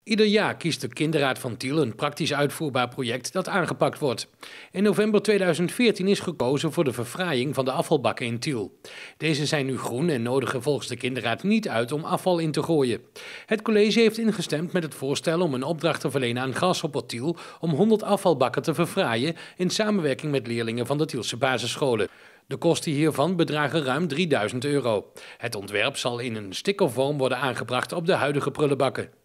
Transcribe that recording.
Ieder jaar kiest de Kinderraad van Tiel een praktisch uitvoerbaar project dat aangepakt wordt. In november 2014 is gekozen voor de verfraaiing van de afvalbakken in Tiel. Deze zijn nu groen en nodigen volgens de Kinderraad niet uit om afval in te gooien. Het college heeft ingestemd met het voorstel om een opdracht te verlenen aan Grasshopper Tiel om 100 afvalbakken te verfraaien in samenwerking met leerlingen van de Tielse basisscholen. De kosten hiervan bedragen ruim €3000. Het ontwerp zal in een stickervorm worden aangebracht op de huidige prullenbakken.